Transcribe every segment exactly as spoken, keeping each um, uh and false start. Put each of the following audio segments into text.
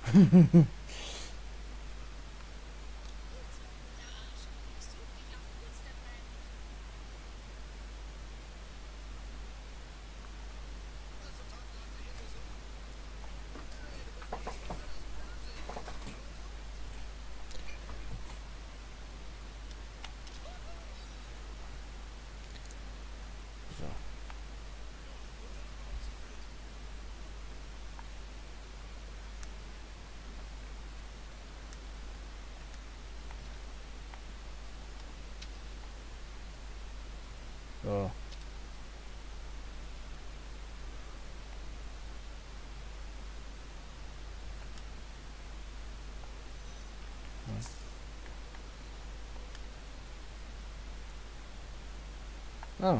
So. Ah.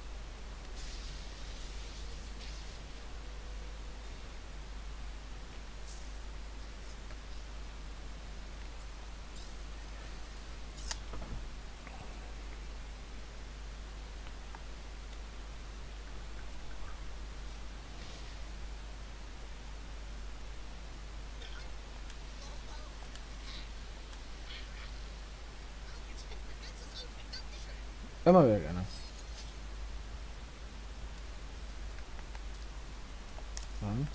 Immer wieder gerne. Dann.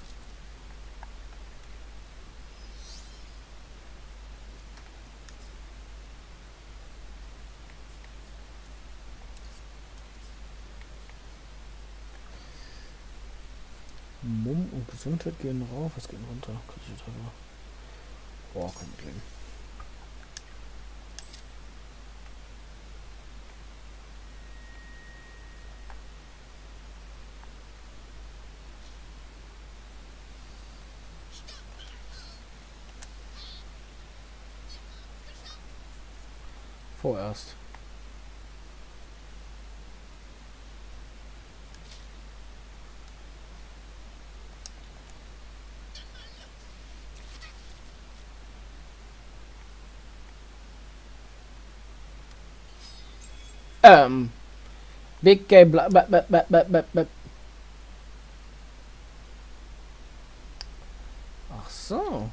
Mumm und Gesundheit gehen rauf. Was geht runter? Kritische Treffer. Boah, kein Problem. Vorerst. Ähm. Big Game. Bla, bla, bla, bla, bla, bla. Ach so.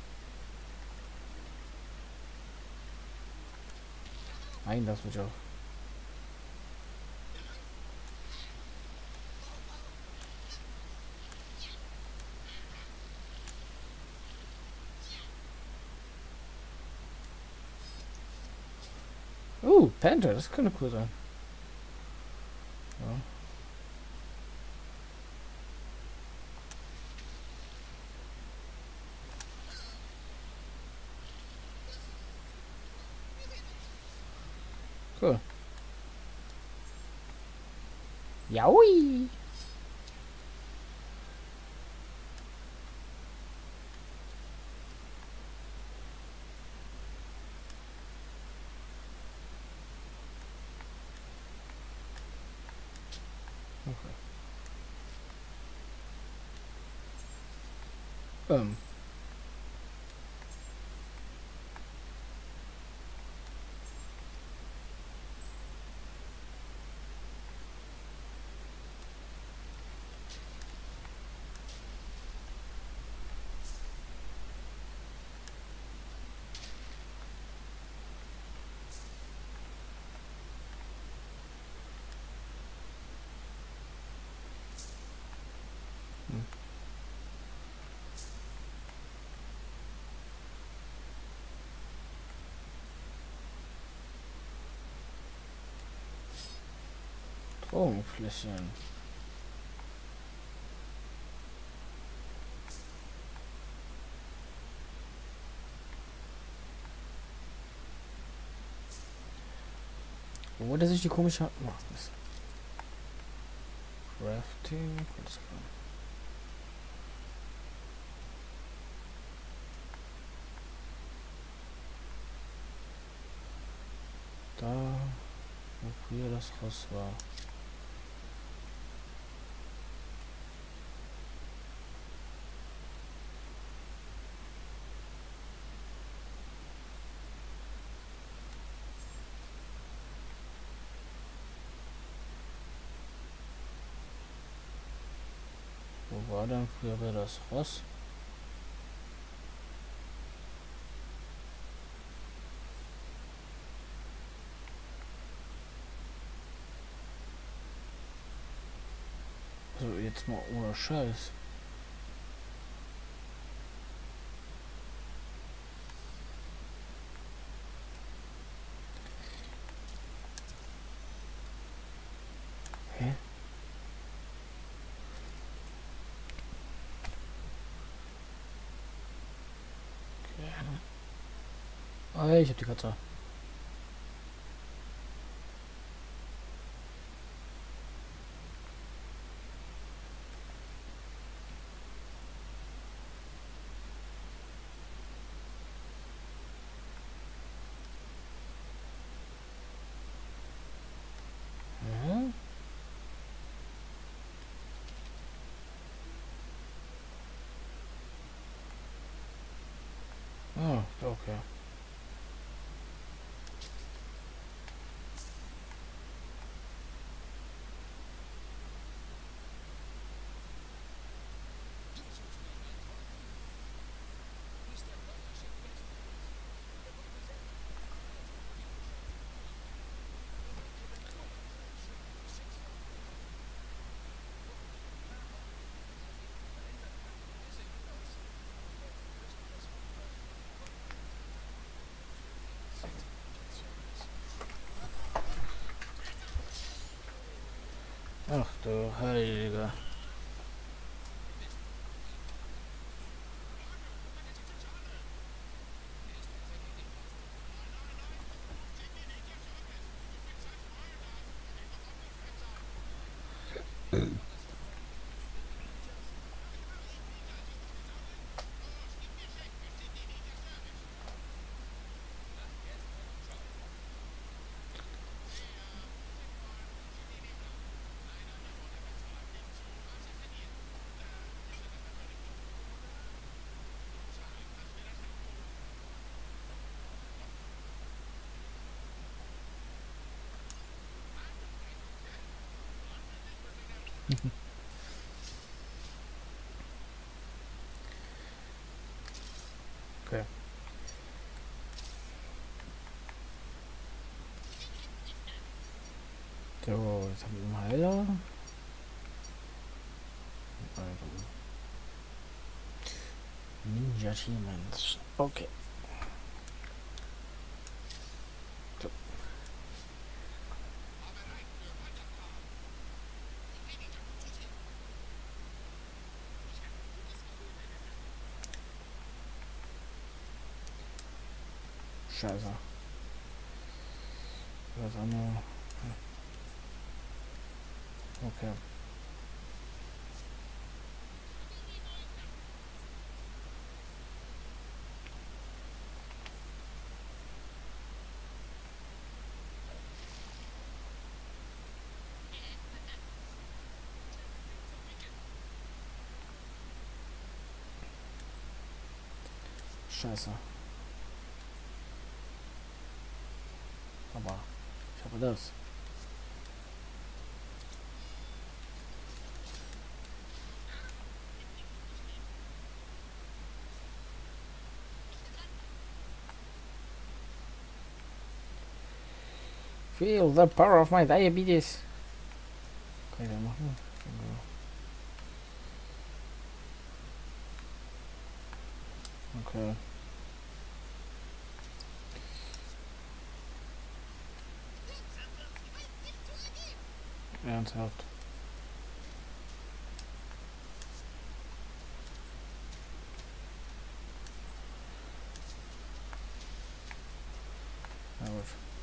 Nein, das wird ja auch. Uh, Panther, das könnte cool sein. Ja. Cool. Jaui. Okay. Ähm. Hm. Drogenfläschchen. Wo wollte sich die komische Hand machen? Crafting. Alles klar. Da, wo früher das Haus war. Wo war denn früher das Ross? mal ohne Scheiß. Hä? Okay. Oh, ich hab die Katze. Mhm. Oh, okay. Ach du Heilige. Okay. So, jetzt haben wir einen Heiler. Ninja Achievements. Okay. So. Scheiße. Was andere. Okay. Scheiße. Aber ich habe das. Feel the power of my diabetes. Kann ich ja machen. Okay. Ernsthaft. Na gut.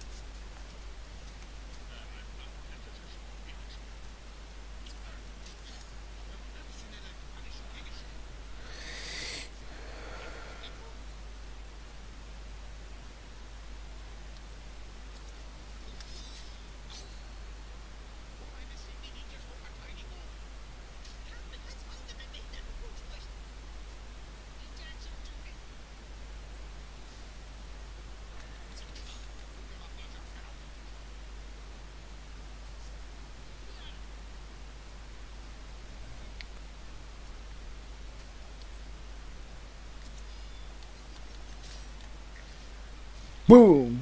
Boom!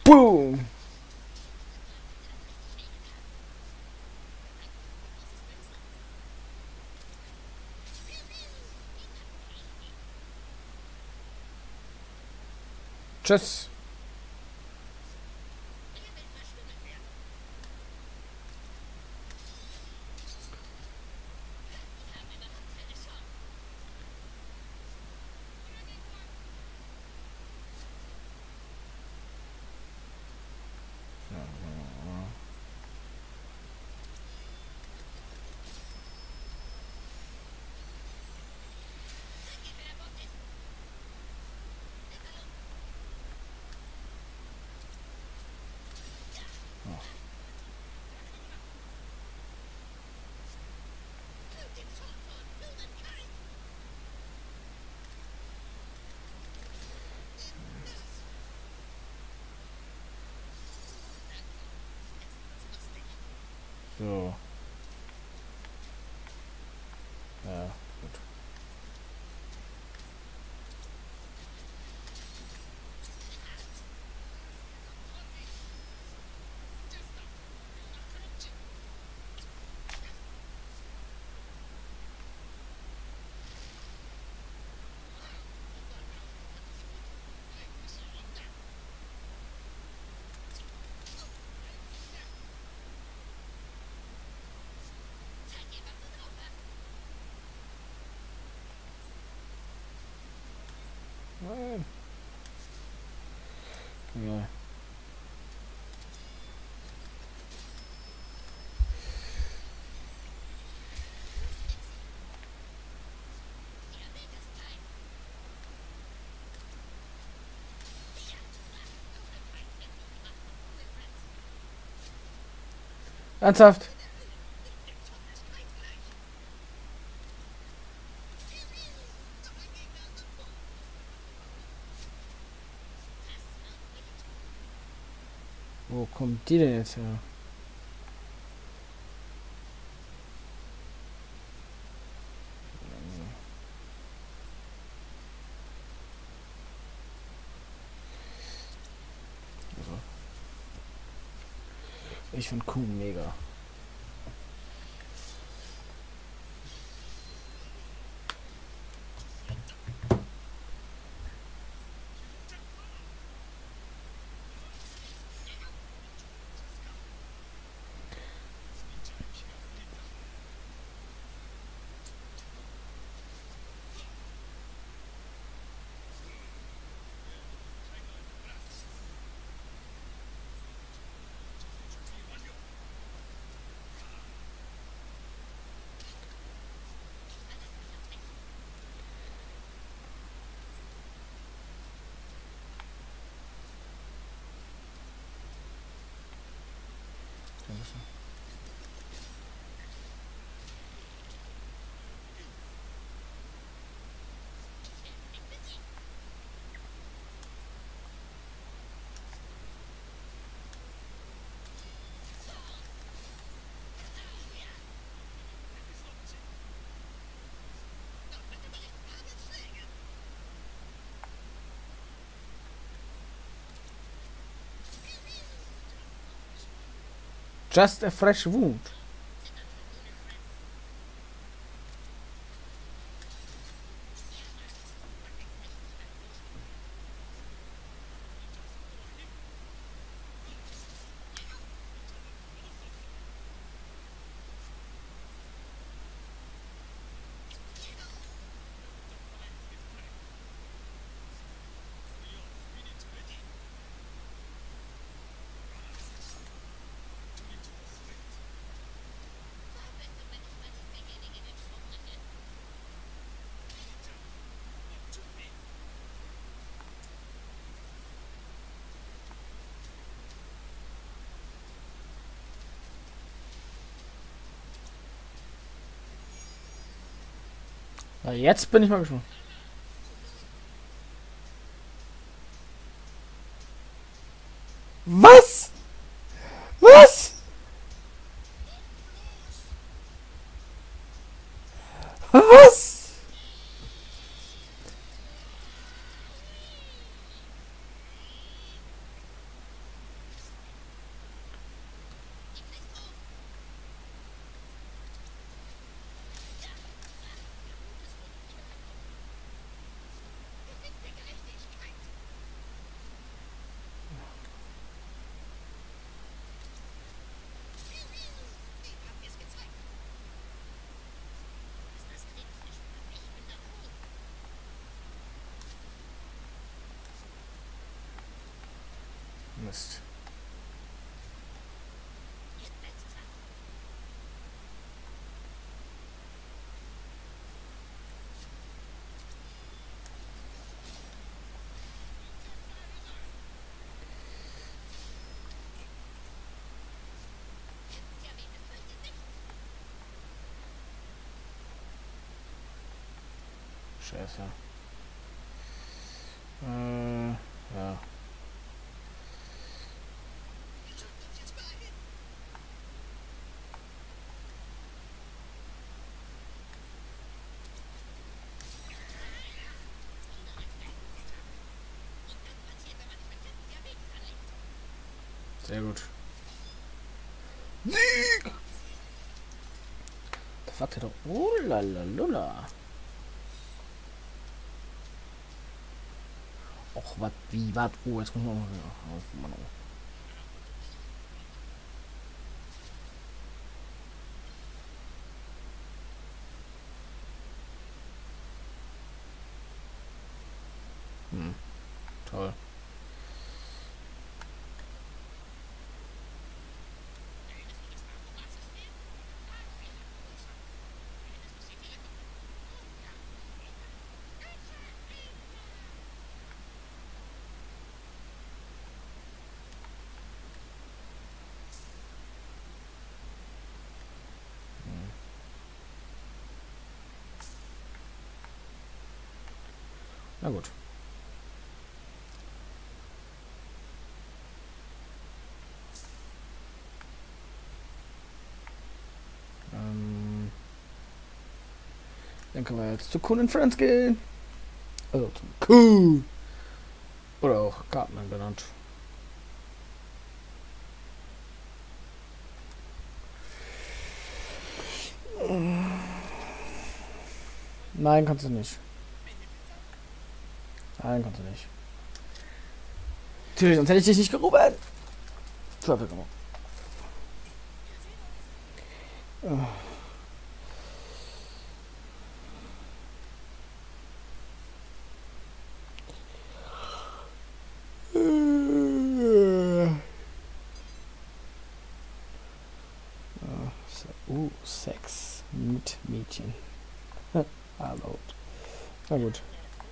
Boom! Tschüss. So. Ja, gut. Nein. Ja. Ernsthaft? Wo kommt die denn jetzt her? Ich finde Kuhn mega. Just a fresh wound. Na, jetzt bin ich mal gespannt. Was? Was? Was? Mist. Scheiße. Äh, ja. Sehr gut. Sieg! Da fragt er doch. Oh la la lula. Och, was, wie, was? Oh, jetzt muss man noch. Oh, Mann, oh. Hm, toll. Na gut. Ähm, dann können wir jetzt zu Cool and Friends gehen. Also zum Cool. Oder auch Cartman genannt. Nein, kannst du nicht. Nein, kannst du nicht. Natürlich, sonst hätte ich dich nicht gerufen. Teufel gemacht. Uh, Sex mit Mädchen. Hallo. Na gut.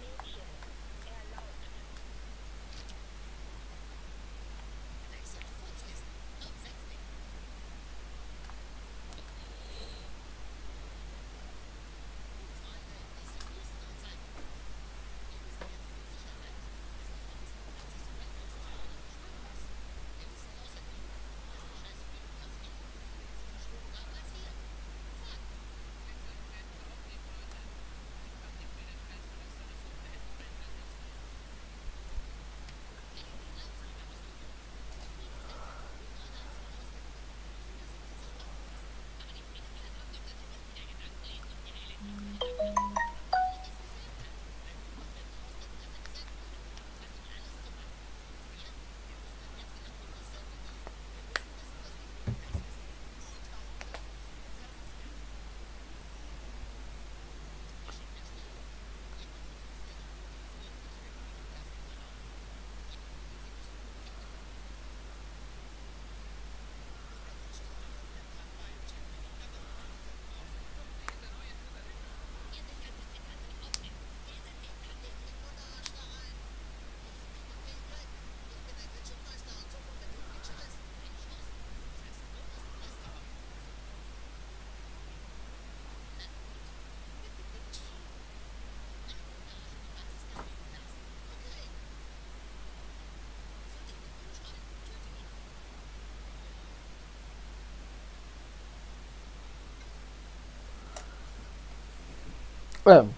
Ähm.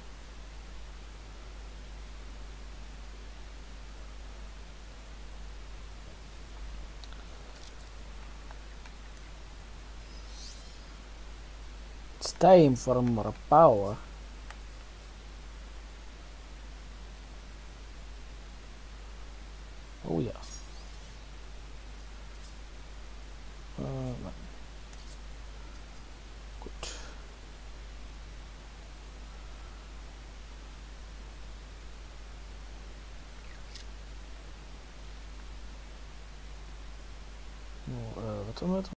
It's time for more power. Oh ja. Äh, gut. warte, warte.